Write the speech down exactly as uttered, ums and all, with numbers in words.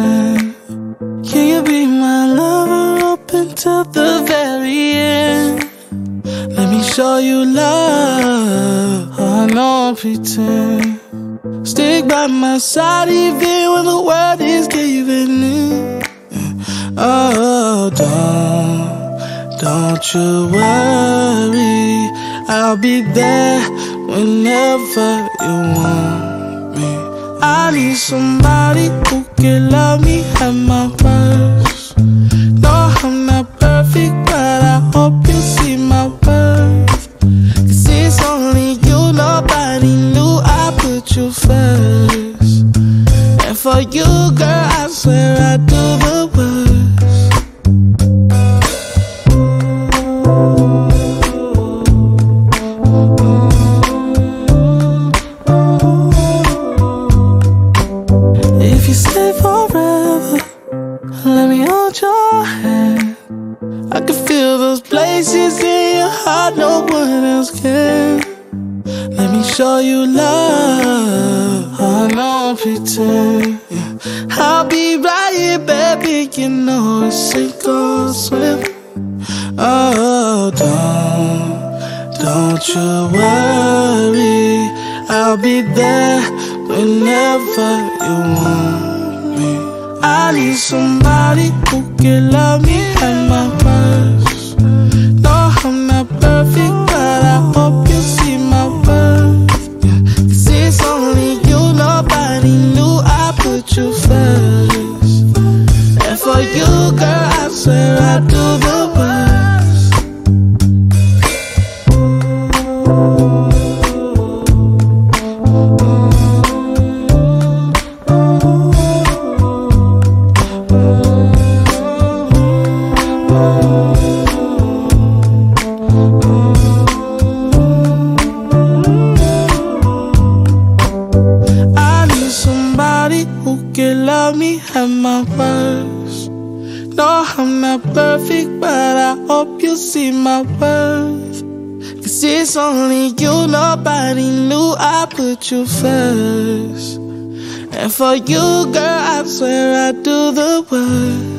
pretend? Can you be my lover up until the very end? Let me show you love. Oh, I don't pretend. Stick by my side even when the world is giving in. Oh, don't, don't you worry, I'll be there whenever you want me. I need somebody who can love me at my worst. No, I'm not perfect, but I hope you see my worth. Cause it's only you, nobody knew I put you first. And for you, girl, I swear I do the worst. If you stay forever, let me hold your hand. I can feel those places in your heart no one else can. Let me show you love. I don't pretend. I'll be right here, baby. You know it's sink or swim. Oh, don't, don't you worry, I'll be there whenever you want me. I need somebody who can love me at my worst. No, I'm not perfect, but I hope you see my worth. Cause it's only you, nobody knew I put you first. And for you, girl, I swear I do the worst. I need somebody who can love me at my worst. No, I'm not perfect, but I hope you see my worth. Cause it's only you, nobody knew I put you first. And for you, girl, I swear I do the worst.